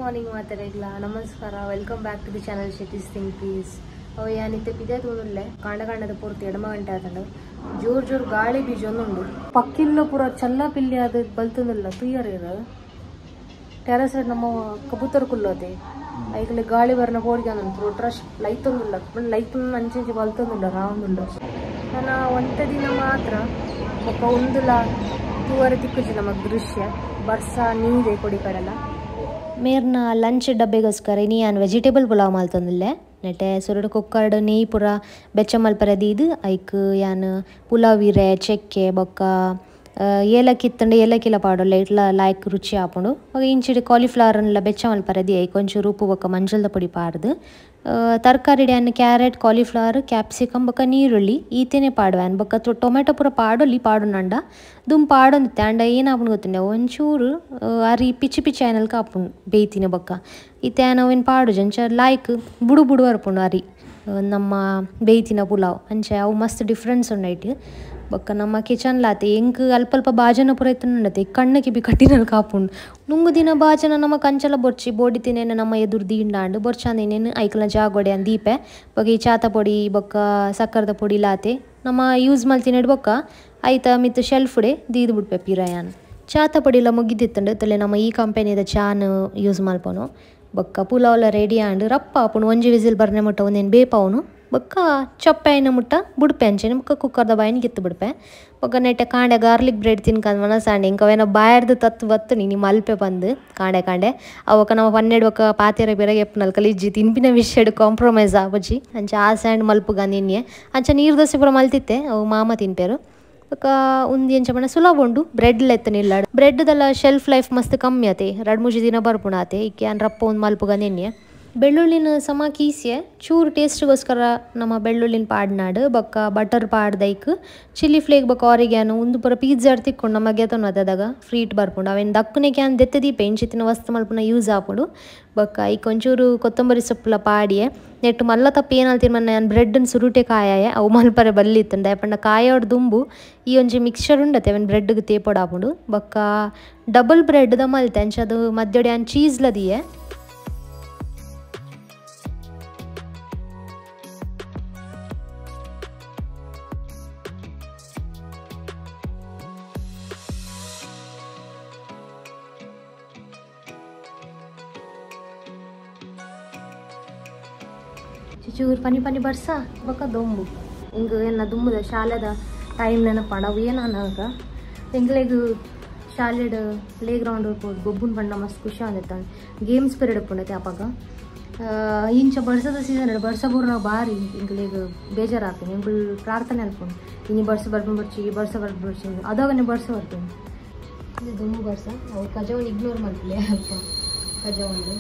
morning मातरेगला नमस्कार welcome back to the channel शेतीज थिंग प्लीज अव यानिते पिदे तोनुल्ले कांड कांडद पूर्ति एडम गंटे आतंड जोर जोर गाळि बीजोंदुंडु पक्किल्लो पूर चल्ल पिल्ली आद बल्तुंदुल्ल तुय्यर इर टेरेस नम्म कबूतर कुल्लोते ऐकले गाळि बर्न पोडिगान पूर ट्रश लैतुंदुल्ल पण लैतुन अंचेंचे बल्तुंदुल्ल रावुंदुल्ल नान ಒಂಟೆ ದಿನ ಮಾತ್ರ ಒಕ್ಕ ಉಂದುಲ ತೂವರೆ ತಿಕ್ಕುಜಿ ನಮಗ್ ದೃಶ್ಯ ಬರ್ಸ ನೀರೆ ಕೊಡಿ ಕಡಲ ಮೇರ್ನ ಲಂಚ್ ಡಬ್ಬೆಗೋಸ್ಕರ ಇನಿ ನಾನು ವೆಜಿಟೇಬಲ್ ಪುಲಾವ್ ಮಲ್ತಂದಿಲ್ಲೆ ನೆಟ್ಟೆ ಸುರುಡು ಕುಕ್ಕರ್ಡ್ ನೆಯ್ಯಿ ಪೂರ ಬೆಚ್ಚ ಮಲ್ಪರದಿ ಇದು ಐಕ್ ಯಾನ್ ಪುಲಾವ್ ಇರೆ ಚೆಕ್ಕೆ ಬೊಕ್ಕ ಏಲಕ್ಕಿ ಇತ್ತಂಡು ಏಲಕ್ಕಿಲ ಪಾಡೋಲ್ಲ ಇಟ್ಲ ಲಾಯ್ಕ್ ರುಚಿ ಆಪುಂಡು ಇಂಚಿಡು ಕಾಲಿಫ್ಲವರ್ನೆಲ್ಲ ಬೆಚ್ಚ ಮಲ್ಪರದಿ ಐಕ್ ಒಂಚೂರು ಉಪ್ಪು ಬೊಕ್ಕ ಮಂಜಲ್ದ ಪುಡಿ ಪಾಡ್ದು ತರಕಾರಿ ಡ್ಯಾನ್ ಕ್ಯಾರೆಟ್ ಕಾಲಿಫ್ಲವರ್ ಕ್ಯಾಪ್ಸಿಕಮ್ ಬೊಕ್ಕ ನೀರುಳ್ಳಿ ಈತೇನೆ ಪಾಡುವ್ಯಾನ್ ಬೊಕ್ಕ ಟೊಮೆಟೊ ಪೂರ ಪಾಡೊಲ್ಲಿ ಪಾಡುನಂಡ ದುಮ್ ಪಾಡೊಂದಿತ್ತೆ ಅಂಡ ಏನಾಪುಂಡು ಗೊತ್ತಿಲ್ಲ ಒಂಚೂರು ಅರಿ ಪಿಚ್ಚಿ ಪಿಚ್ಚಿ ಆಯ್ನಲ್ಕ ಆಪುಂಡು ಬೇಯ್ತಿನ ಬೊಕ್ಕ ಈತೆ ನಾವೇನು ಪಾಡು ಜಂಚ ಲಾಯ್ಕ್ ಬುಡು ಬುಡು ಬರ್ಪುಂಡು ಅರಿ ನಮ್ಮ ಬೇಯ್ತಿನ ಪುಲಾವ್ ಅಂಚೆ ಅವು ಮಸ್ತ್ ಡಿಫ್ರೆನ್ಸ್ ಉಂಡೈಟ್ ಬೊಕ್ಕ ನಮ್ಮ ಕಿಚನ್ ಲಾತೆ ಎಂಕ್ ಅಲ್ಪ ಅಲ್ಪ ಬಾಜನ ಪೂರ ಇತ್ತುಂಡತೆ ಕಣ್ಣಕ್ಕೆ ಬಿ ಕಟ್ಟಿನಲ್ಲಿ ಕಾಪುಂಡು ನುಂಗು ದಿನ ಬಾಜನ ನಮ್ಮ ಕಂಚಲ ಬೊರ್ಚಿ ಬೋಡಿ ತಿನ್ನೇನು ನಮ್ಮ ಎದುರು ದೀಂಡಾಂಡು ಬೊರ್ಚಾಂದೇನೇನು ಐಕಲ ಜಾಗೊಡೆ ಅಂದ್ ದೀಪೆ ಬೊಕ್ಕ ಈ ಚಾತ ಪೊಡಿ ಬೊಕ್ಕ ಸಕ್ಕರದ ಪೊಡಿ ಲಾತೆ ನಮ್ಮ ಯೂಸ್ ಮಲ್ತಿನಡ್ ಬೊಕ್ಕ ಐತ ಮಿತ್ತು ಶೆಲ್ಫ್ಡೆ ದೀದು ಬಿಡ್ಪೆ ಪಿರಯಾನ್ ಚಾತ ಪೊಡಿಲ ಮುಗಿದಿತ್ತಂಡು ತಲೆ ನಮ್ಮ ಈ ಕಂಪೆನಿದ ಚಾನ್ ಯೂಸ್ ಮಲ್ಪನು ಬೊಕ್ಕ ಪುಲಾವ್ಲ ರೆಡಿ ಆಂಡು ರಪ್ಪ ಆಪುಂಡು ಒಂಜಿ ವಿಸಿಲ್ ಬರ್ನೆ ಮುಟ್ಟ ಒಂದೇನು ಬೇಪವನು ಬೊಕ್ಕ ಚೊಪ್ಪೆ ಐನ ಮುಟ್ಟ ಬುಡ್ಪೆ ಅಂಚೆನೆ ಬೊಕ್ಕ ಕುಕ್ಕರ್ದ ಬಾಯಿನ ಗಿತ್ತು ಬಿಡ್ಪೆ ಬೊಕ್ಕ ನೆಟ್ಟೆ ಕಾಂಡೆ ಗಾರ್ಲಿಕ್ ಬ್ರೆಡ್ ತಿನ್ಕಂದು ಮನಸಾಂಡೆ ಇಂಕವೇನೋ ಬಾಯರ್ದು ತತ್ತು ಬತ್ತು ನೀನು ಮಲ್ಪೆ ಬಂದು ಕಾಂಡೆ ಅವಕ್ಕ ನಮ್ಮ ಪನ್ನೆಡು ಒಕ್ಕ ಪಾತೆರ ಬೇರೆ ಎಪ್ಪನಲ್ ಕಲಿಜ್ಜಿ ತಿನ್ಪಿನ ವಿಷಯಡ್ ಕಾಂಪ್ರಮೈಸ್ ಆಪಜ್ಜಿ ಅಂಚ ಆ ಸ್ಯಾಂಡ್ ಮಲ್ಪುಗ ನಿನ್ನೆ ಅಂಚ ನೀರು ದೋಸೆ ಪೂರ ಮಲ್ತಿತ್ತೆ ಅವು ಮಾಮ ತಿನ್ಪೇರು ಬೊಕ್ಕ ಉಂದು ಎಂಚ ಪಂಡ ಸುಲಭ ಉಂಡು ಬ್ರೆಡ್ ಲೆತ್ತನಿಲ್ಲ ಬ್ರೆಡ್ದೆಲ್ಲ ಶೆಲ್ಫ್ ಲೈಫ್ ಮಸ್ತ್ ಕಮ್ಮಿ ಆತೆ 2-3 ದಿನ ಬರ್ಪುಣ ಆತೆ ಇಕ್ಕೆ ಅನ್ ರಪ್ಪ ಒಂದು ಮಲ್ಪುಗ ನಿನ್ನೆ ಬೆಳ್ಳುಳ್ಳಿನ ಸಮ ಕೀಸಿಯೆ ಚೂರು ಟೇಸ್ಟ್ಗೋಸ್ಕರ ನಮ್ಮ ಬೆಳ್ಳುಳ್ಳಿನ ಪಾಡ್ನಾಡು ಬೊಕ್ಕ ಬಟರ್ ಪಾಡ್ದೈಕ್ ಚಿಲ್ಲಿ ಫ್ಲೇಕ್ ಬೊಕ್ಕ ಆರಿಗ್ಯಾನು ಒಂದು ಪೂರ ಪಿಜ್ಜಾ ತಿಕ್ಕೊಂಡು ನಮಗೆ ತೊನು ಅದಾಗ ಫ್ರೀಟ್ ಬರ್ಪುಂಡು ಅವೇನು ದಕ್ಕನೆ ಕ್ಯಾನ್ ದೆತ್ತೆ ದೀಪೆ ಇಂಚಿತ್ತಿನ ವಸ್ತು ಮಲ್ಪುನ ಯೂಸ್ ಆಪುಂಡು ಬೊಕ್ಕ ಈಗ ಒಂಚೂರು ಕೊತ್ತಂಬರಿ ಸೊಪ್ಪುಲ ಪಾಡಿಯೆ ನೆಟ್ಟು ಮಲ್ಲ ತಪ್ಪು ಏನಲ್ತೀನಿ ಮನ್ನ ನಾನು ಬ್ರೆಡ್ನ ಸುರುಟೆ ಕಾಯಾಯೆ ಅವು ಮಲ್ಪರೆ ಬಲ್ಲಿತ್ತಂಡ ಯಾಪಂಡ ಕಾಯೋಡ್ ದುಂಬು ಈ ಒಂಜಿ ಮಿಕ್ಸ್ಚರ್ ಉಂಡತೆ ಅವನ್ ಬ್ರೆಡ್ಗೆ ತೇಪೊಡಾಪುಂಡು ಬೊಕ್ಕ ಡಬಲ್ ಬ್ರೆಡ್ದ ಮಲ್ತೆ ಅಂಚದು ಮಧ್ಯೊಡೆ ಅನ್ ಚೀಸ್ಲದಿಯೆ ಚೂರು ಪನಿ ಪನಿ ಬರ್ಸ ಬೊಕ್ಕ ದೊಂಬು ಹಿಂಗೆ ಏನ ದುಂಬುದ ಶಾಲೆದ ಟೈಮ್ ನೆನಪಾಡ ಅವು ಏನಾಗ ಎಂಗ್ಲೆಗ್ ಶಾಲೆಡ್ ಪ್ಲೇ ಗ್ರೌಂಡ್ ಹೋಗ್ಬೋದು ಗೊಬ್ಬುನ ಪಂಡ ಮಸ್ತ್ ಖುಷಿ ಅಂದಿತ್ತು ಗೇಮ್ಸ್ ಪೀರಿಯಡ್ ಪುಂಡೈತೆ ಅಪ್ಪಾಗ ಇಂಚ ಬರ್ಸದ ಸೀಸನ್ ಬರ್ಸ ಬೂರ್ ನಾವು ಬಾರಿ ಎಂಗ್ಲೆಗ್ ಬೇಜಾರಾಗ್ತೀನಿ ಎಂಗಳು ಪ್ರಾರ್ಥನೆ ಅನ್ಕೊಂಡು ಇನ್ನು ಬರ್ಸ ಬರ್ಕೊಂಡು ಬರ್ಚಿ ಬರ್ಸ ಬರ್ಕೊಂಡು ಬರ್ಚಿ ಅದಾಗನೇ ಬರ್ಸ ಬರ್ತೀನಿ ಇದು ದುಂಬು ಬರ್ಸ ಅವು ಕಜವನ್ನು ಇಗ್ನೋರ್ ಮಾಡ್ತೀವಿ ಅಪ್ಪ ಕಜವನ್ನು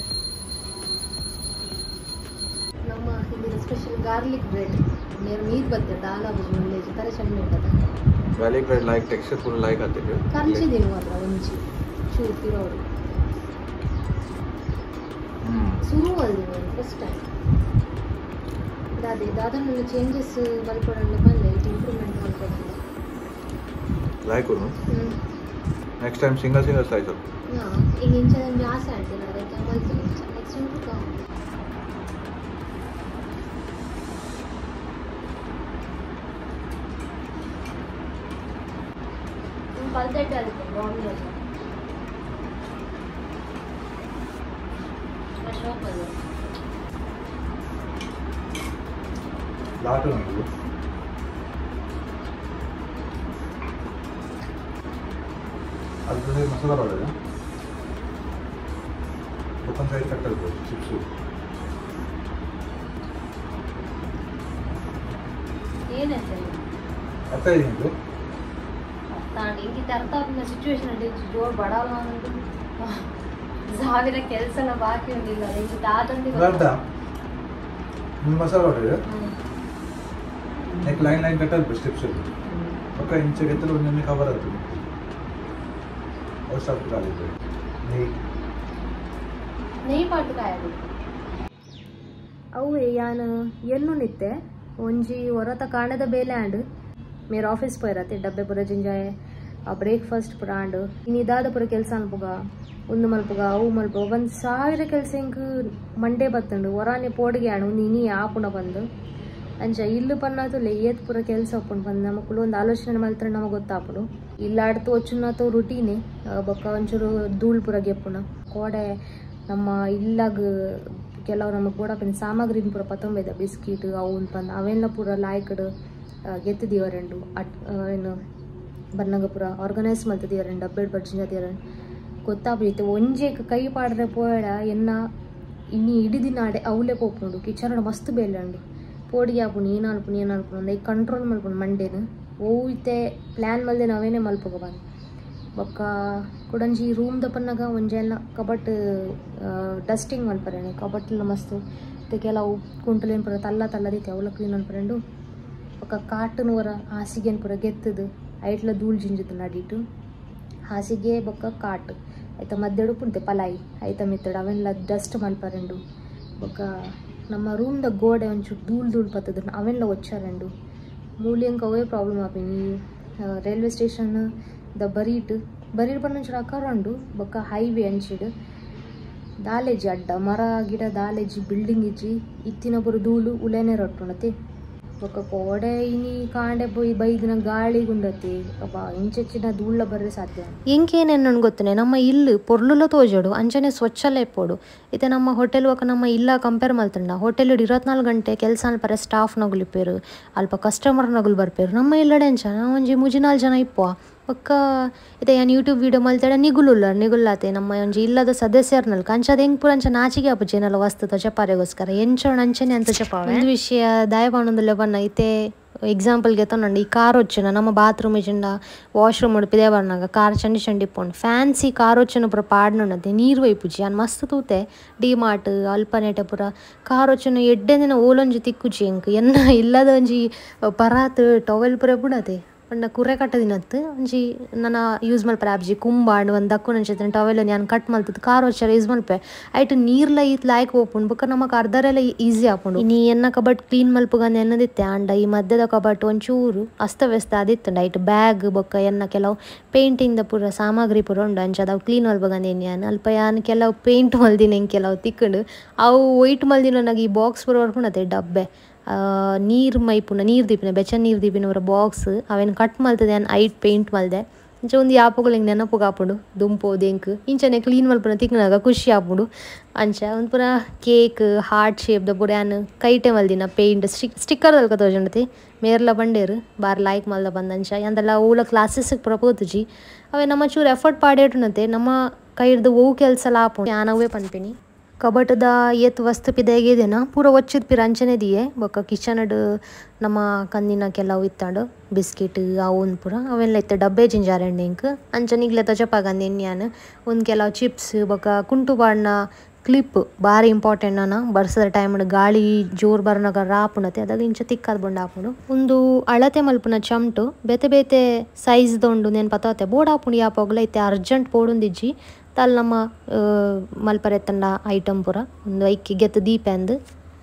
ನಮ್ಮ ಇಲ್ಲಿ ಸ್ಪೆಷಲ್ ಗಾರ್ಲಿಕ್ ಬ್ರೆಡ್ ನೇರ ಮೀಟ್ ಬರ್ತದೆ ದಾಲ್ ಆಗೋದು ಒಳ್ಳೆ ತರ ಚಂದ ಇರ್ತದೆ garlic bread like texture full like ಆಗ್ತದೆ ಕರ್ಚಿದೀನಿ ಮಾತ್ರ ಒಂಚಿ ಚೂರು ತಿರೋರು ಶುರು ಅಲ್ದಿ ಫಸ್ಟ್ ಟೈಮ್ ಅದೇ ಅದನ್ನ ಚೇಂಜಸ್ ಮಲ್ಕೊಡಲು ಬಂದೆ ಇಂಪ್ರೂವ್ಮೆಂಟ್ ಮಾಡ್ಕೊಡಲ್ಲ ಲೈಕ್ ಉನು ನೆಕ್ಸ್ಟ್ ಟೈಮ್ ಸಿಂಗಲ್ ಸೈಜ್ ಹಾ ಈಗ ಇಂಚ ನಮಗೆ ಆಸೆ ಆಗ್ತಿಲ್ಲ ಅದಕ್ಕೆ ಮಲ್ತೀನಿ ನೆಕ್ಸ್ಟ್ ಟೈಮ್ ಪಲ್ದೆಟ್ಟೆ ಅದಕ್ಕೆ ಬಾಂಬೆ ಶಾಪ್ ಅದು ಲಾಟು ನೀವು ಅದ್ರ ಮಸಾಲ ಬರೋದು ದುಕಾನ್ ಸೈಡ್ ಕಟ್ಟಲ್ಬೋದು ಚಿಪ್ಸು ಏನಂತ ಅರ್ಥ ಇದೆ ನಿಮಗೆ ನಾನು ಹಿಂಗಿತ್ತು ಅರ್ಥ ಆಗಿನ ಸಿಚುವೇಶನ್ ಅಲ್ಲಿ ಜೋರು ಬಡವಲ್ಲ ಅನ್ನೋದು ಸಾವಿರ ಕೆಲಸ ಎಲ್ಲ ಬಾಕಿ ಉಂಡಿಲ್ಲ ಹಿಂಗಿತ್ತು ಆದಂದಿಲ್ಲ ಅರ್ಥ ನಿಮ್ಮ ಮಸಾಲ ಹೊಡೆದು ನೆಕ್ ಲೈನ್ ಕಟ್ಟಲ್ ಸ್ಟೆಪ್ಸ್ ಪಕ್ಕ ಇಂಚೆ ಗೆತ್ತಲು ಒಂದೊಂದು ಕವರ್ ಆಗ್ತದೆ ಅಷ್ಟು ಅಷ್ಟು ಕಾಲಿದೆ ನೆಯ್ಯಿ ಪಾಟು ಕಾಯದು ಅವು ಯಾನು ಎನ್ನು ನಿತ್ತೆ ಒಂಜಿ ಹೊರತ ಕಾಣದ ಬೇಲೆ ಆಂಡ್ ಮೇರೆ ಆಫೀಸ್ ಪೋಯಿರತ್ತೆ ಡಬ್ಬೆ ಪುರ ಜಿಂಜಾಯ್ ಆ ಬ್ರೇಕ್ಫಾಸ್ಟ್ ಪುರ ಆಂಡ್ ಇನ್ನು ಇದಾದ ಪುರ ಕೆಲಸ ಅನ್ಪುಗ ಒಂದು ಮಲ್ಪುಗ ಅವು ಮಲ್ಪುಗ 1000 ಕೆಲಸ ಹಿಂಗೆ ಮಂಡೇ ಬತ್ತಂಡು ಹೊರಾನೆ ಪೋಡಿಗೆ ಆಡು ಒಂದು ಇನಿ ಆಪುಣ ಬಂದು ಅಂಚ ಇಲ್ಲು ಪನ್ನತುಲೆ ಏತ್ ಪುರ ಕೆಲಸ ಒಪ್ಪುಂಡು ಬಂದು ನಮಕ್ಕಳು ಒಂದು ಆಲೋಚನೆ ಮಲ್ತಾರೆ ನಮಗೆ ಗೊತ್ತಾಪುಡು ಇಲ್ಲ ಆಡ್ತು ಒಚ್ಚುನಾತು ರುಟೀನೆ ಬೊಕ್ಕ ಒಂಚೂರು ಧೂಳು ಪುರ ಗೆಪ್ಪುಣ ಕೋಡೆ ನಮ್ಮ ಇಲ್ಲಾಗ ಕೆಲವು ನಮಗೆ ಕೂಡ ಸಾಮಗ್ರಿ ಪೂರ ಪತ್ತೊಂಬೈದ ಬಿಸ್ಕಿಟ್ ಅವು ಬಂದು ಅವೆಲ್ಲ ಪೂರ ಲಾಯ್ಕಡ್ ಗೆತ್ತಿದೀವರೆಂಡು ಏನು ಬನ್ನಗ ಪೂರ ಆರ್ಗನೈಸ್ ಮಲ್ತದೀವರೆಂಡು ಡಬ್ಬೆಡ್ ಬಡ್ಜಿಂಜದೀವರೆಂಡು ಗೊತ್ತಾಗ್ಬಿಟ್ಟು ಒಂಜೆ ಕೈ ಪಾಡ್ರೆ ಪೋಡ ಎನ್ನ ಇನ್ನಿ ಇಡೀ ದಿನ ಆಡೆ ಅವಲೇ ಪೋಪುಂಡು ಕಿಚನ್ ಮಸ್ತ್ ಬೇಲಂಡು ಪೋಡಿಗೆ ಆಪುಣಿ ಏನಾಲ್ಪುಣಿ ಅಂದ ಈಗ ಕಂಟ್ರೋಲ್ ಮಲ್ಪುಂಡು ಮಂಡೇನು ಓಯ್ತೆ ಪ್ಲ್ಯಾನ್ ಮಲ್ದೆ ನಾವೇನೇ ಮಲ್ಪುಗ ಬಂದು ಬೊಕ್ಕ ಕುಡಂಜಿ ರೂಮ್ ದಪ್ಪನಾಗ ಒಂಜೆಲ್ಲ ಕಬಟ್ ಡಸ್ಟಿಂಗ್ ಮಲ್ಪರೇನು ಕಬಟ್ಲ ಮಸ್ತ್ ಕೆಲವು ಕುಂಟಲೇನು ಪುರ ತಲ್ಲದೈತೆ ಅವಲ ಕ್ಲೀನ್ ಮಲ್ಪರೆಂಡು ಬೊಕ್ಕ ಕಾಟನವರ ಹಾಸಿಗೆನ್ ಪುರ ಗೆತ್ತದು ಐಟ್ಲ ಧೂಳು ಜಿಂಜದು ನಡೀಟು ಹಾಸಿಗೆ ಬೊಕ್ಕ ಕಾಟ್ ಆಯ್ತಾ ಮದ್ದೆಡು ಪುಂತೆ ಪಲಾಯಿ ಆಯ್ತಾ ಮಿತ್ತಡು ಅವೆಲ್ಲ ಡಸ್ಟ್ ಮಲ್ಪರೆಂಡು ಬೊಕ್ಕ ನಮ್ಮ ರೂಮ್ದ ಗೋಡೆ ಒಂಚೂರು ಧೂಳು ಪತ್ತದು ಅವೆಲ್ಲ ಒಚ್ಚಾರೆಂಡು ಮೂಲಿಯಂಕ ಅವೇ ಪ್ರಾಬ್ಲಮ್ ಆಪಿನಿ ರೈಲ್ವೆ ಸ್ಟೇಷನ್ ದ ಬರೀಟ್ ಪನ್ನೊಂಚೂರು ಅಕರಂಡು ಬೊಕ್ಕ ಹೈವೇ ಅಂಚಿಡು ದಾಲೇಜಿ ಅಡ್ಡ ಮರ ಗಿಡ ದಾಲೇಜಿ ಬಿಲ್ಡಿಂಗ್ ಇಜ್ಜಿ ಇತ್ತಿನ ಪುರ ಧೂಳು ಉಲೇನೆ ರೊಟ್ಟುಣತಿ ಬೊಕ್ಕ ಕೋಡೆ ಇನಿ ಕಾಂಡೆ ಬೈದಿನ ಗಾಳಿ ಗುಂಡತಿ ಅಪ್ಪ ಇಂಚೆಚ್ಚಿನ ಧೂಳ ಬರ್ರೆ ಸಾಧ್ಯ ಎಂಕೇನೇನು ಗೊತ್ತನೆ ನಮ್ಮ ಇಲ್ಲು ಪೊರ್ಲುಲ ತೋಜೋಡು ಅಂಚನೆ ಸ್ವಚ್ಛಲ್ಲ ಎಪ್ಪೋಡು ಇತ್ತೆ ನಮ್ಮ ಹೋಟೆಲ್ ಒಕ್ಕ ನಮ್ಮ ಇಲ್ಲ ಕಂಪೇರ್ ಮಲ್ತಂಡ ಹೋಟೆಲ್ 24 ಗಂಟೆ ಕೆಲಸ ಅಲ್ಪರೆ ಸ್ಟಾಫ್ ನಗುಲಿಪ್ಪೇರು ಅಲ್ಪ ಕಸ್ಟಮರ್ ನಗುಲು ಬರ್ಪೇರು ನಮ್ಮ ಇಲ್ಲಡೆ ಅಂಚ ಒಂಜಿ 3-4 ಜನ ಇಪ್ಪುವ ಒಕ್ಕ ಇತ್ತೆ ಏನು ಯೂಟ್ಯೂಬ್ ವೀಡಿಯೋ ಮಲ್ತಾಡ ನಿಗುಲ್ಲಾತೆ ನಮ್ಮ ಒಂಜಿ ಇಲ್ಲದ ಸದಸ್ಯರ್ನಲ್ಕ ಅಂಚದ ಹೆಂಗೆ ಪೂರ ಅಂಚ ನಾಚಿಗೆ ಆಪು ಜನಲ ವಸ್ತು ಚಪಾರೆಗೋಸ್ಕರ ಎಂಚೋಣ ಅಂಚನೆ ಅಂತ ಚಪಾವೆ ಒಂದು ವಿಷಯ ದಯಪಾನೊಂದುಲ್ಲೆ ಬನ್ನ ಇತ್ತೆ ಎಕ್ಸಾಂಪಲ್ಗೆ ತೊಂಡು ಈ ಕಾರ್ వచ్చిన ನಮ್ಮ ಬಾತ್ರೂಮ್ ಇಜ್ಜಿಂಡ ವಾಶ್ರೂಮ್ ಉಡುಪಿದೆ ಬರ್ನಾಗ ಕಾರ್ ಚಂಡಿ ಇಪ್ಪುಂಡು ಫ್ಯಾನ್ಸಿ ಕಾರ್ వచ్చిన ಪುರ ಪಾಡ್ನೊಂಡತೆ ನೀರು ವೈಪುಜಿ ಅನ್ ಮಸ್ತ್ ತೂತೆ ಡಿಮಾರ್ಟ್ ಅಲ್ಪನೇಟೆ ಪುರ ಕಾರ್ వచ్చిన ಎಡ್ಡೆ ದಿನ ಓಲೊಂಜಿ ತಿಕ್ಕುಜಿ ಎಂಕ್ ಎನ್ನ ಇಲ್ಲದ ಒಂಜಿ ಪರಾತ್ ಟವೆಲ್ ಪುರ ಬುಡತೆ ಪಂಡ ಕುರೆ ಕಟ್ಟದಿನತ್ತು ಒಂಜಿ ನನ್ನ ಯೂಸ್ ಮಲ್ಪರೆ ಆಪ್ಜಿ ಕುಂಬಾಂಡ್ ಒಂದು ದಕ್ಕು ನಂಚೆ ಟವೆಲ್ ನಾನು ಕಟ್ ಮಲ್ತದ್ದು ಕಾರ್ వచ్చాರ ಯೂಸ್ ಮಲ್ಪೆ ಐಟು ನೀರ್ಲ ಈತ್ ಲಾಯ್ಕ್ ಓಪುಂಡು ಬೊಕ್ಕ ನಮಗೆ ಅರ್ಧರೆಲ್ಲ ಈಸಿ ಆಪುಂಡು ನೀ ಎನ್ನ ಕಬಟ್ ಕ್ಲೀನ್ ಮಲ್ಪುಗಂದು ಎನ್ನದಿತ್ತೆ ಅಂಡ ಈ ಮಧ್ಯದ ಕಬಟ್ ಒಂಚೂರು ಅಸ್ತವ್ಯಸ್ತ ಆದಿತ್ತಂಡ ಐಟು ಬ್ಯಾಗ್ ಬೊಕ್ಕ ಎನ್ನ ಕೆಲವು ಪೇಂಟಿಂಗ್ದ ಪೂರ ಸಾಮಗ್ರಿ ಪೂರ ಉಂಡು ಅಂಚ ಅದಾವು ಕ್ಲೀನ್ ಮಲ್ಪಗಂದು ಏನು ಅಲ್ಪ ಯಾನು ಕೆಲವು ಪೇಂಟ್ ಮಲ್ದಿನ ಹೆಂಗೆ ಕೆಲವು ತಿಕ್ಕಂಡು ಅವು ವೈಟ್ ಮಲ್ದಿನ ನನಗೆ ಈ ಬಾಕ್ಸ್ ಪೂರ ಬರ್ಕೊಂಡತೆ ಡಬ್ಬೆ ನೀರು ಮೈಪುನ ನೀರು ದೀಪಿನ ಬೆಚ್ಚ ನೀರು ದೀಪಿನವರ ಬಾಕ್ಸ್ ಅವೇನು ಕಟ್ ಮಲ್ತದೆ ಏನು ಐಟ್ ಪೇಂಟ್ ಮಲ್ದೆ ಇಂಚ ಒಂದು ಯಾಪಗಳು ಹಿಂಗೆ ನೆನಪುಗೆ ಹಾಪುಂಡು ದುಂಪೋದು ಎಂಕ್ ಇಂಚನೆ ಕ್ಲೀನ್ ಮಲ್ಪುನ ತಿಕ್ಕನಾಗ ಖುಷಿ ಆಪುಂಡು ಅಂಚ ಒಂದು ಪೂರ ಕೇಕ್ ಹಾರ್ಟ್ ಶೇಪ್ದ ಪೂರ ಏನು ಕೈಟೆ ಮಲ್ದಿನ ಪೇಂಟ್ ಸ್ಟಿಕ್ಕರ್ ತಲ್ಕ ತೋಜಂಡತಿ ಮೇರ್ಲ ಬಂಡೇರು ಬಾರ್ ಲಾಯ್ಕ್ ಮಲ್ದ ಬಂದಂಚ ಅಂದೆಲ್ಲ ಓಲ ಕ್ಲಾಸಸ್ಗೆ ಪೂರ ಪೋತುಜಿ ಅವೇ ನಮ್ಮ ಚೂರು ಎಫರ್ಟ್ ಪಾಡೇಟುನತೆ ನಮ್ಮ ಕೈಡ್ದು ಓವು ಕೆಲಸ ಆಪುಂಡು ಯಾನವೇ ಪನ್ಪಿನಿ ಕಬಟದ ಏತ್ ವಸ್ತು ಪಿದಾಗಿದೇನ ಪೂರ ಒಚ್ಚಿದ ಪಿರ ಅಂಚನೆ ದಿಯೆ ಬೊಕ್ಕ ಕಿಚನಡ್ ನಮ್ಮ ಕಂದಿನ ಕೆಲವು ಇತ್ತಾಂಡು ಬಿಸ್ಕಿಟ್ ಅವನ್ ಪೂರ ಅವೆಲ್ಲ ಇತ್ತ ಡಬ್ಬೆ ಜಿಂಜಾರೆಂಡು ಇಂಕ್ ಅಂಚನಿಗ್ಲೆ ತಜಪಾಗಂದು ಎನ್ಯಾನು ಒಂದು ಕೆಲವು ಚಿಪ್ಸ್ ಬೊಕ್ಕ ಕುಂಟು ಬಾಡ್ನ ಕ್ಲಿಪ್ ಭಾರಿ ಇಂಪಾರ್ಟೆಂಟ್ ಅನ್ನ ಬರ್ಸದ ಟೈಮ್ ಗಾಳಿ ಜೋರು ಬರ್ನಾಗ ರಾಪುಣತೆ ಅದಾಗ ಇಂಚ ತಿಕ್ಕದ ಬಂಡು ಹಾಪುಂಡು ಒಂದು ಅಳತೆ ಮಲ್ಪುನ ಚಮಟು ಬೇತೆ ಬೇತೆ ಸೈಜ್ದೊಂಡು ನೆನ್ ಪತಾತೆ ಬೋರ್ಡ್ ಹಾಪುಂಡು ಯಾಪೋಗ್ಲ ಐತೆ ಅರ್ಜೆಂಟ್ ಪೋಡುಂದಿಜ್ಜಿ ತಲ್ ನಮ್ಮ ಮಲ್ಪರೆ ತಂಡ ಐಟಮ್ ಪೂರ ಒಂದು ಐಕ್ಕಿ ಗೆತ್ತು ದೀಪ ಅಂದು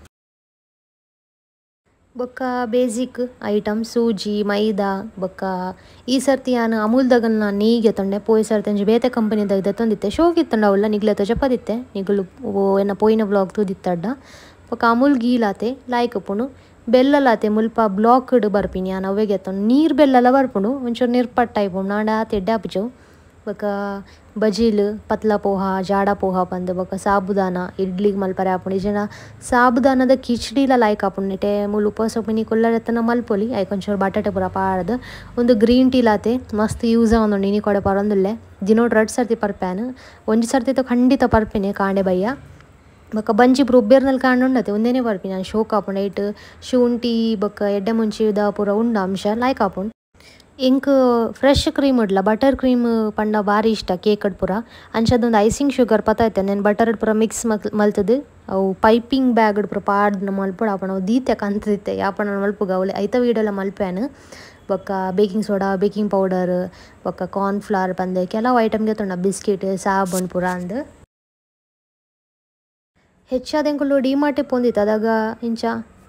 ಬೊಕ್ಕ ಬೇಸಿಕ್ ಐಟಮ್ ಸೂಜಿ ಮೈದಾ ಬೊಕ್ಕ ಈ ಸರ್ತಿ ನಾನು ಅಮೂಲ್ದಾಗನ್ನ ನೀಗೆ ತಂಡೆ ಪೋಯ್ ಸರ್ತಿ ಅಂಜಿ ಬೇತೆ ಕಂಪನಿದಾಗ ತಂದಿತ್ತೆ ಶೋಕಿತ್ತಂಡ ಅವಲ್ಲ ನಿಗ್ಲೆ ತಜಪದಿತ್ತೆ ನಿಗಳು ಏನ ಪೋಯಿನ ಬ್ಲಾಗ್ ತೂದಿತ್ತಡ್ಡ ಬೊಕ್ಕ ಅಮೂಲ್ ಗೀಲಾತೆ ಲಾಯ್ಕ್ ಪುಣು ಬೆಲ್ಲಲಾತೆ ಮುಲ್ಪ ಬ್ಲಾಕ್ಡ್ ಬರ್ಪಿನಿ ನಾನು ಅವೆಗೆ ತಂಡು ನೀರು ಬೆಲ್ಲೆಲ್ಲ ಬರ್ಪುಂಡು ಒಂಚೂರು ನಿರ್ಪಟ್ಟ ಆಯ್ಪುಂಡು ನಾಡ ತೆಡ್ಡೆ ಆಪುಜವು ಬೊಕ್ಕ ಬಜೀಲ್ ಪತ್ಲ ಪೋಹ ಜಾಡ ಪೋಹ ಬಂದು ಬೊಕ್ಕ ಸಾಬುದಾನ ಇಡ್ಲಿಗೆ ಮಲ್ಪರೆ ಆಪುಂಡು ಈ ಜನ ಸಾಬುದಾನದ ಕಿಚಡಿಲ ಲಾಯ್ಕ್ ಆಪುಂಡು ನೆಟೆ ಮುಲು ಉಪವಾಸಪಿನಿ ಕೊಲ್ಲರೆತ್ತನ ಮಲ್ಪೊಲಿ ಐಕ್ ಒಂಚೂರು ಬಟಾಟೆ ಪೂರ ಪಾಡ್ದು ಒಂದು ಗ್ರೀನ್ ಟೀ ಲಾತೆ ಮಸ್ತ್ ಯೂಸ್ ಆವೊಂದುಂಡು ಇನಿ ಕೊಡೆ ಪರೊಂದುಲ್ಲೆ ದಿನೋಡು 2 ಸರ್ತಿ ಪರ್ಪ್ಯಾನು ಒಂಜಿ ಸರ್ತಿ ಖಂಡಿತ ಪರ್ಪಿನಿ ಕಾಂಡೆ ಬಯ್ಯ ಬೊಕ್ಕ ಬಂಜಿ ಪೂರ ಉಬ್ಬೇರ್ನಲ್ಲಿ ಕಾಂಡುಂಡತೆ ಒಂದೇನೆ ಬರ್ಪಿನಿ ನಾನು ಶೋಕ್ ಆಪುಂಡು ಐಟ್ ಶುಂಠಿ ಬೊಕ್ಕ ಎಡ್ಡೆ ಮುಂಚಿದ ಪೂರ ಉಂಡು ಅಂಶ ಲಾಯ್ಕ್ ಆಪುಂಡು ಇಂಕ್ ಫ್ರೆಶ್ ಕ್ರೀಮ್ ಇಡ್ಲ ಬಟರ್ ಕ್ರೀಮ್ ಪಂಡ ಭಾರಿ ಇಷ್ಟ ಕೇಕಡ್ ಪೂರ ಅಂಚದೊಂದು ಐಸಿಂಗ್ ಶುಗರ್ ಪತ್ತಾಯ್ತೆ ನಾನು ಬಟರ್ ಪೂರ ಮಿಕ್ಸ್ ಮಲ್ತದು ಅವು ಪೈಪಿಂಗ್ ಬ್ಯಾಗ್ ಪೂರ ಪಾಡ್ನ ಮಲ್ಪುಡು ಆಪಣ ಅವು ದೀತೆ ಕಂತಿತ್ತೆ ಯಾಪಣ ಮಲ್ಪುಗ ಅವಳೆ ಐತ ವೀಡೆಲ್ಲ ಮಲ್ಪ್ಯಾನು ಬೊಕ್ಕ ಬೇಕಿಂಗ್ ಸೋಡಾ ಬೇಕಿಂಗ್ ಪೌಡರ್ ಬೊಕ್ಕ ಕಾರ್ನ್ಫ್ಲವರ್ ಪಂದೆ ಕೆಲವು ಐಟಮ್ಗೆ ತೊಂಡ ಬಿಸ್ಕಿಟ್ ಸಾಬೂನ್ ಪೂರ ಅಂದು ಹೆಚ್ಚಾದೆಂಕುಲು ಡಿಮಾರ್ಟೆ ಪೊಂದಿತ್ತು ಅದಾಗ ಇಂಚ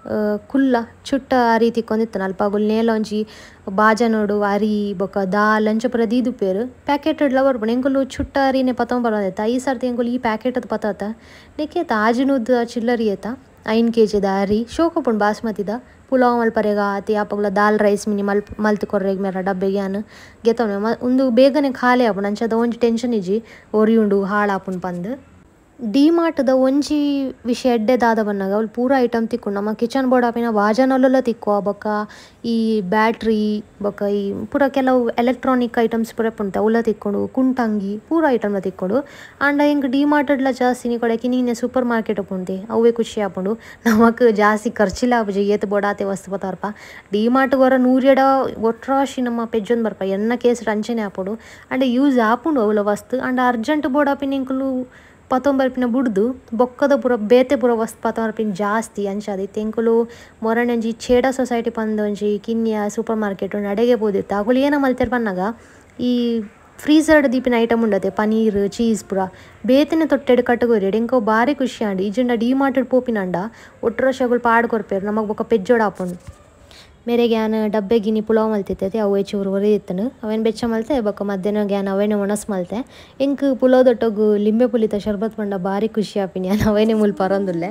ಕುಲ್ಲ ಚುಟ್ಟ ಅರಿ ತಿಕ್ಕೊಂಡಿತ್ತಾನ ಅಲ್ಪ ಅಗುಲ್ ನೇಲ ಒಂಜಿ ಬಾಜನೋಡು ಅರಿ ಬೊಕ ದಾಲ್ ಅಂಚ ಪೂರ ದೀದುಪ್ಪೇರು ಪ್ಯಾಕೆಟ್ ಬರ್ಪುಂಡು ಎಂಕುಲು ಚುಟ್ಟ ಅರಿನೇ ಪತ್ತೊಂದು ಬರೋದೈತ ಈ ಸರ್ತಿ ಎಂಕುಲು ಈ ಪ್ಯಾಕೆಟ್ ಅದು ಪತ್ತಾತ ನೆಕ್ಕೇತ ಆಜಿನುದ ಚಿಲ್ಲರಿ ಏತ 5 kg ಅರಿ ಶೋಕಪುಂಡು ಬಾಸ್ಮತಿದ ಪುಲಾವ್ ಮಲ್ಪರೆಗ ಆತಿ ಆಪಗ್ಲ ದಾಲ್ ರೈಸ್ ಮಿನಿ ಮಲ್ತು ಕೊರ್ರೆಗ್ ಮೇರ ಡಬ್ಬೆಗೆ ಯಾನು ಗೆತ್ತವನೆ ಒಂದು ಬೇಗನೆ ಖಾಲಿ ಆಪುಂಡು ಅಂಚದ ಒಂಜಿ ಟೆನ್ಷನ್ ಇಜ್ಜಿ ಒರಿಯುಂಡು ಹಾಳಾಪುಂಡು ಪಂದು ಡಿಮಾರ್ಟ್ದ ಒಂಜಿ ವಿಷಯ ಎಡ್ಡೆದಾದ ಬನ್ನಾಗ ಅವ್ಲು ಪೂರ ಐಟಮ್ ತಿಕ್ಕೊಂಡು ನಮ್ಮ ಕಿಚನ್ ಬೋರ್ಡ್ ಆಪಿನ ವಾಜನಲ್ಲ ತಿಕ್ಕೋ ಬೊಕ ಈ ಬ್ಯಾಟ್ರಿ ಬೊಕ ಈ ಪೂರ ಕೆಲವು ಎಲೆಕ್ಟ್ರಾನಿಕ್ ಐಟಮ್ಸ್ ಪೂರ ಪುಂತ ಅವಲ್ಲ ತಿಕ್ಕೊಂಡು ಕುಂಟಂಗಿ ಪೂರ ಐಟಮ್ಲ ತಿಕ್ಕೊಂಡು ಆಂಡ ಹಿಂಗೆ ಡಿಮಾರ್ಟ್ಡ್ಲ ಜಾಸ್ತಿ ನೀ ಕೊಡಕ್ಕೆ ನೀನೆ ಸೂಪರ್ ಮಾರ್ಕೆಟ್ ಪುಂತೆ ಅವೇ ಖುಷಿ ಆಪುಂಡು ನಮಕ್ ಜಾಸ್ತಿ ಖರ್ಚಿಲ್ಲ ಆಪುಜಿ ಏತ್ ಬೋಡಾತೆ ವಸ್ತು ಪತ್ತಾರಪ್ಪ ಡಿಮಾರ್ಟ್ ಹೊರ 100 ಒಟ್ರಾಶಿ ನಮ್ಮ ಪೆಜ್ಜೊಂದು ಬರ್ಪ ಎನ್ನ ಕೇಸ್ ಅಂಚನೆ ಆಪುಂಡು ಆಂಡ ಯೂಸ್ ಆಪುಂಡು ಅವಲ ವಸ್ತು ಆಂಡ ಅರ್ಜೆಂಟ್ ಬೋರ್ಡ್ ಆಪಿನ ಇಂಕುಲು ಪತ್ತೊಂಬರ್ಪಿನ ಬುಡ್ದು ಬೊಕ್ಕದ ಪೂರ ಬೇತೆ ಪೂರ ವಸ್ತು ಪತ್ತೊಂಬರ್ಪಿನ ಜಾಸ್ತಿ ಅಂಚಾದಿ ತೆಂಕುಲು ಮೊರನೆ ಒಂಜಿ ಛೇಡ ಸೊಸೈಟಿ ಪಂದ ಒಂಜಿ ಕಿನ್ನಿಯ ಸೂಪರ್ ಮಾರ್ಕೆಟ್ ನಡೆಗೆ ಬೋದಿತ್ತು ಅಗುಲು ಏನ ಮಲ್ತೆರ್ ಪನ್ನಾಗ ಈ ಫ್ರೀಸರ್ಡ್ ದೀಪಿನ ಐಟಮ್ ಉಂಡತೆ ಪನೀರ್ ಚೀಸ್ ಪೂರ ಬೇತೆನೆ ತೊಟ್ಟೆಡು ಕಟ್ಟಗೋರಿ ಎಂಕೋ ಭಾರಿ ಖುಷಿ ಆಂಡಿ ಈಜಂಡ ಡಿಮಾರ್ಟೆಡ್ ಪೋಪಿನಂಡ ಒಟ್ಟರಶಗಳು ಪಾಡ್ ಕೊರ್ಪೇರು ನಮಗ್ ಬೊಕ್ಕ ಪೆಜ್ಜೋಡ ಆಪುಂಡು ಮೇರೆ ಗ್ಯಾನ್ ಡಬ್ಬೆ ಗಿನಿ ಪುಲಾವ್ ಮಲ್ತಿತ್ತೈತೆ ಅವು ಚೂರು ಹೊರಿದಿತ್ತನು ಅವೇನು ಬೆಚ್ಚ ಮಲ್ತೆ ಬೊಕ್ಕ ಮಧ್ಯಾಹ್ನ ಗ್ಯಾನ್ ಅವೇನೆ ಒಣಸ್ ಮಲ್ತೆ ಎಂಕ್ ಪುಲಾವ್ ದೊಟ್ಟೋಗು ಲಿಂಬೆ ಪುಲಿತ ಶರ್ಬತ್ ಪಂಡ ಭಾರಿ ಖುಷಿ ಆಪಿನಿ ನಾನು ಅವೇನೆ ಮುಲ್ ಪರೊಂದುಲ್ಲೆ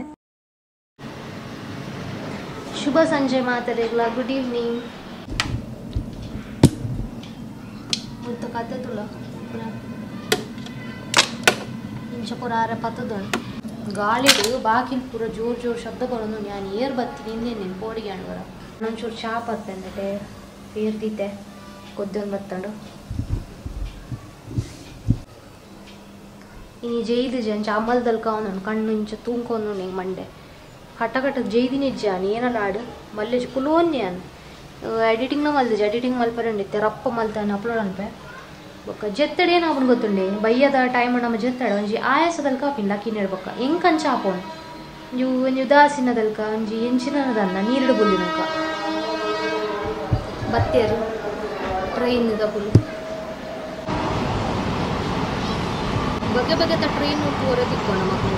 ಶುಭ ಸಂಜೆ ಮಾತರೆಗ್ಲ ಗುಡ್ ಈವ್ನಿಂಗ್ ಮುತ್ತು ಕತೆ ತುಲ ಇಂಚ ಪೂರ ಆರೆ ಪತ್ತದೊಂಡು ಗಾಳಿಡು ಬಾಕಿಲ್ ಪೂರ ಜೋರು ಜೋರು ಶಬ್ದ ಬರೋದು ನಾನು ಏರ್ ಬತ್ತೀನಿ ಇನ್ನೇನು ಪೋಡಿಗೆ ಅಣ್ಣ ಒಂಚೂರು ಚಾ ಬರ್ತಂಡೆ ಏರ್ದಿದ್ದೆ ಕೊದ್ದೊಂದು ಬತ್ತಂಡು ಇನ್ನು ಜೈದು ಜಂಚ ಅಮಲ್ದಲ್ಲಿ ಕಾವನು ಕಣ್ಣು ಇಂಚ ತೂಂಕೊಂಡು ಹಿಂಗೆ ಮಂಡೆ ಕಟ್ಟ ಜೈದಿನ ಇಜ್ಜಾನಿ ಏನಲ್ಲ ಆಡು ಮಲ್ಲೆ ಕುಲೋನ್ಯಾನ್ ಎಡಿಟಿಂಗ್ನ ಮಲ್ದಿಜ ಎಡಿಟಿಂಗ್ ಮಲ್ಪರಂಡಿತ್ತೆ ರಪ್ಪ ಮಲ್ತಾನೆ ಅಪ್ಲೋಡ್ ಅನ್ಪೆ ಬೊಕ್ಕ ಜೆತ್ತಡೆ ಏನು ಅವನು ಗೊತ್ತುಂಡೆ ಬಯ್ಯದ ಟೈಮ್ ನಮ್ಮ ಜೆತ್ತಡ ಒಂಜಿ ಆಯಾಸದಲ್ಲಿ ಕಾಪಿನ್ ಲಕ್ಕಿ ನೆಡ್ಬೊಕ್ಕ ಹೆಂಗೆ ಕಂಚ ಹಾಕೋಣ ನೀವು ಉದಾಸೀನದಲ್ಕ ಒಂಜಿ ಎಂಚಿನದನ್ನ ನೀರಿಡು ಬುಲ್ಲಿನಕ ಬತ್ತೇರು ಟ್ರೈನ್ದ ಫುಲ್ ಬಗೆ ಬಗೆದ ಟ್ರೈನ್ ಉಂಟು ಹೊರ ತಿಕ್ಕೊಂಡು ಮಕ್ಕಳು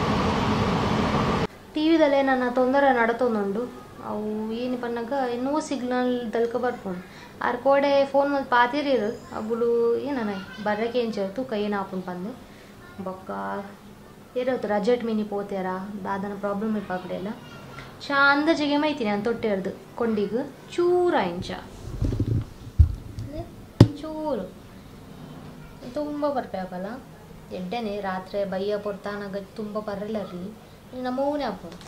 ಟಿ ವಿದಲ್ಲೇ ನನ್ನ ತೊಂದರೆ ನಡತೊಂದುಂಡು ಅವು ಏನು ಪನ್ನಾಗ ನೋ ಸಿಗ್ನಲ್ ದಲ್ಕ ಬರ್ಕೊಂಡು ಆರ್ ಕೋಡೆ ಫೋನ್ ಮೇಲೆ ಪಾತಿರಿರು ಅವುಲು ಏನನ ಬರ್ರಕ್ಕೆ ಎಂಚರು ತೂಕ ಏನು ಹಾಕೊಂಡು ಬಂದು ಬೊಕ್ಕ ಏರವತ್ತು ರಜೆಟ್ ಮಿನಿ ಪೋತೇರ ದಾದನ ಪ್ರಾಬ್ಲಮ್ ಇಪ್ಪಾಕಡೆಲ್ಲ ಚಾ ಅಂದಾಜಿಗೆ ಮೈತೀನಿ ನಾನು ತೊಟ್ಟೆರ್ದು ಕೊಂಡಿಗೆ ಚೂರ ಇಂಚ ಚೂರು ತುಂಬ ಬರ್ಬೇಕಲ್ಲ ಎಡ್ಡೆನೆ ರಾತ್ರಿ ಬಯ್ಯ ಪೊರ್ತಾನಾಗ ತುಂಬ ಬರಲ್ಲರಿ ನಮ್ಮವನೇ ಹಾಕೋದು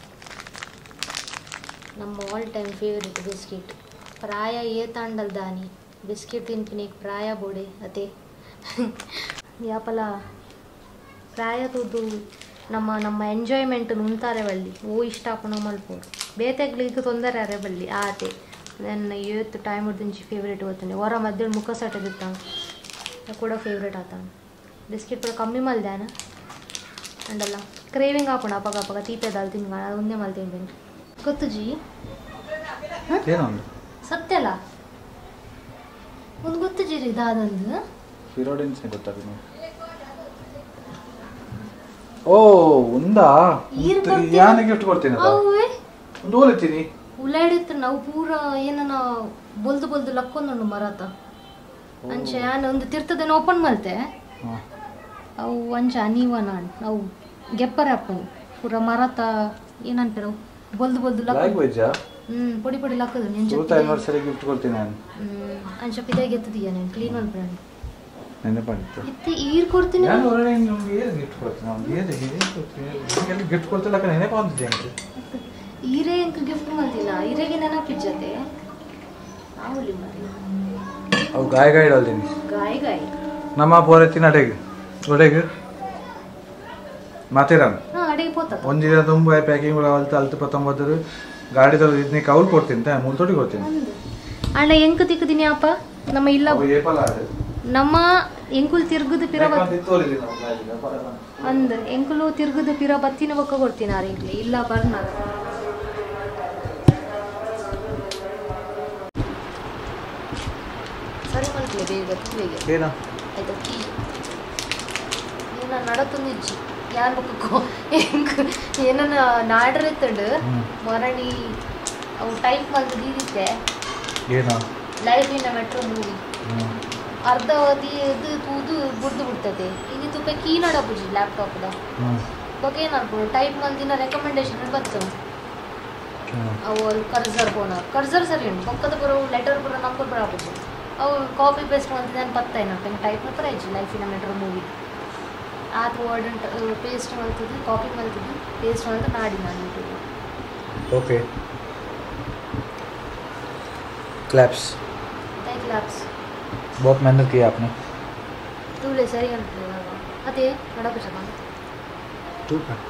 ನಮ್ಮ ಆಲ್ ಟೈಮ್ ಫೇವ್ರೆಟ್ ಬಿಸ್ಕಿಟ್ ಪ್ರಾಯ ಏತಾಂಡಲ್ ದಾನಿ ಬಿಸ್ಕಿಟ್ ತಿನ್ಪಿನಿಗೆ ಪ್ರಾಯ ಬೋಡೆ ಅದೇ ಯಾಪಲ ಪ್ರಾಯ ತುದು ನಮ್ಮ ಎಂಜಾಯ್ಮೆಂಟ್ ಉಂತಾರೆ ಬಳ್ಳಿ ಓ ಇಷ್ಟ ಹಾಕೊಂಡು ಮಲ್ಪೋರು ಬೇತೆಗ್ಲಿಗೆ ತೊಂದರೆ ಅರೆ ಬಳ್ಳಿ ಆತೆ ನನ್ನ ಇವತ್ತು ಟೈಮ್ ಹೊಡ್ದಿಂಚಿ ಫೇವ್ರೇಟ್ ಓದ್ತಾನೆ ಹೊರ ಮಧ್ಯಾಹ್ನ ಮುಖ ಸಟ್ಟದಿರ್ತಾನೆ ಕೂಡ ಫೇವ್ರೇಟ್ ಆತಾನೆ ಬಿಸ್ಕಿಟ್ ಕೂಡ ಕಮ್ಮಿ ಮಲ್ದಾನ ಅಂಡಲ್ಲ ಕ್ರೇವಿಂಗ್ ಹಾಕೋಣ ಅಪಗ ತೀಪೆದಾಲ್ ತಿನ್ಗ ಅದು ಒಂದೇ ಮಲ್ ತಿಂತೀನಿ ಗೊತ್ತು ಜಿ ಸತ್ಯಲ್ಲ ಒಂದು ಗೊತ್ತು ಜೀರಿ ಇದಾದಂದು ಓ ಒಂದಾ ಯಾನೆ ಗಿಫ್ಟ್ ಕೊಡ್ತೀನಿ ಒಂದು ಓಲಿತೀನಿ ಉಳ್ಳಾಡಿತ್ರ ನಾವು ಪೂರ ಏನನ ಬೊಲ್ದು ಲಕ್ಕೊಂದು ಮರತ ಅಂಚೆ ನಾನು ಒಂದು ತಿರ್ತದೇನು ಓಪನ್ ಮಲ್ತೆ ಅವು ಅಂಚ ನೀವ ನಾನು ನಾವು ಗೆಪ್ಪರ ಹಾಕೊಂಡು ಪೂರ ಮರತ ಏನಂತಾರ ಬೊಲ್ದು ಲಕ್ಕ ಪೊಡಿ ಲಕ್ಕದು ಗಿಫ್ಟ್ ಕೊಡ್ತೀನಿ ನಾನು ಅಂಚ ಪಿದಾಗಿ ಎತ್ತದೀಯ ನಾನು ಕ್ಲೀನ್ ಮಾಡ್ಬಿಡೋಣ ನೆನಪಾಗಿತ್ತು ಇತ್ತು ಈರ್ ಕೊಡ್ತೀನಿ ಗಿಫ್ಟ್ ಕೊಡ್ತಿಲ್ಲ ನೆನಪಾಗ್ತಿದ್ದೆ ಈರೇ ಎಂಕ ಗಿಫ್ಟ್ ಮಾಡ್ತಿಲ್ಲ ಈರೆಗೆ ನೆನಪಿಜ್ಜತೆ ಆವಲಿ ಮಾರಿ ಅವು ಗಾಯ ಇಡಲ್ತೀನಿ ಗಾಯ ನಮ್ಮ ಪೋರೆತ್ತಿನ ಒಡೆಗೆ ಮಾತೇರಾನ ಅಡಿಗೆ ಪೋತ ಒಂದಿನ ತುಂಬ ಪ್ಯಾಕಿಂಗ್ ಅಲ್ತು 19 ಗಾಡಿದ ಇದನ್ನ ಕೌಲ್ ಕೊಡ್ತೀನಿ ಮುಲ್ತೋಡಿ ಕೊಡ್ತೀನಿ ಅಣ್ಣ ಎಂಕ ತಿಕ್ಕದಿನಿ ಅಪ್ಪ ನಮ್ಮ ಇಲ್ಲ ನಮ್ಮ ಎಂಕುಲ್ ತಿರ್ಗುದು ಪಿರ ಅಂದ ಎಂಕುಲು ತಿರ್ಗುದು ಪಿರ ಬತ್ತಿನ ಬೊಕ್ಕ ಕೊಡ್ತೀನಿ ಆರಿಂಗ್ಲಿ ಇಲ್ಲ ಬರ್ನ ಸರಿ ಮಲ್ಪಲೆ ಬೇಗ ಬೇಗ ಏನ ಆಯ್ತಾ ಏನ ನಡತು ನಿಜ್ಜಿ ಯಾರು ಬುಕ್ಕೋ ಏನನ್ನ ನಾಡ್ರ ಇತ್ತಂಡು ಮರಣಿ ಅವು ಟೈಪ್ ಮಾಡಿ ದೀದಿತ್ತೆ ಏನೋ ಲೈಫ್ ಇನ್ ಮೆಟ್ರೋ ಮೂವಿ ಅರ್ಧವಧಿ ಇದು ತೂದು ಬುಡ್ದು ಬಿಡ್ತದೆ ಇನ್ನು ತುಪ್ಪ ಕೀ ನಡಬುಜಿ ಲ್ಯಾಪ್ಟಾಪ್ದ ಬಗ್ಗೆ ಏನಾಗ್ಬೋದು ಟೈಪ್ ಮಂದಿನ ರೆಕಮೆಂಡೇಶನ್ ಬರ್ತವೆ ಅವು ಕರ್ಸರ್ ಸರಿ ಉಂಟು ಪಕ್ಕದ ಬರೋ ಲೆಟರ್ ಬರೋ ನಂಬರ್ ಬರೋ ಆಗುದು ಅವು ಕಾಪಿ ಪೇಸ್ಟ್ ಅಂತ ನಾನು ಪತ್ತಾಯಿನ ಟೈಪ್ ನ prize Life in Metro movie ಆತ ವರ್ಡ್ ಪೇಸ್ಟ್ ಮಾಡ್ತಿದ್ವಿ ಕಾಪಿ ಮಾಡ್ತಿದ್ವಿ ಪೇಸ್ಟ್ ಅಂತ ನಾಡಿ ನಾನು ಯೂಟ್ಯೂಬ್ ओके क्लैप्स क्लैप्स बहुत मेहनत की आपने तुले सरी ಅಂತ ಅದೇ ನಡಬೇಕು ಸಮ ठीक है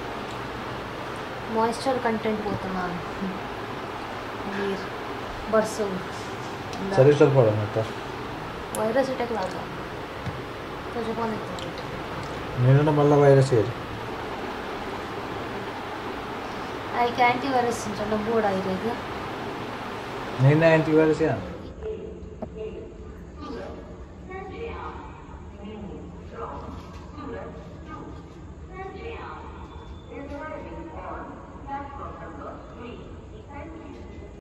मॉइस्चर कंटेंट పోతున్నా ನೀರ್ ಬರ್ಸೋ शरीर चल पड़ा ना तो వైరస్ అటాక్ లాగా तो जपान నేను మళ్ళీ వైరస్ ఏది आई యాంటీ వైరస్ ಅಂತ ಬೋರ್ಡ್ ಆಗಿರೋದು నేను యాంటీ వైరస్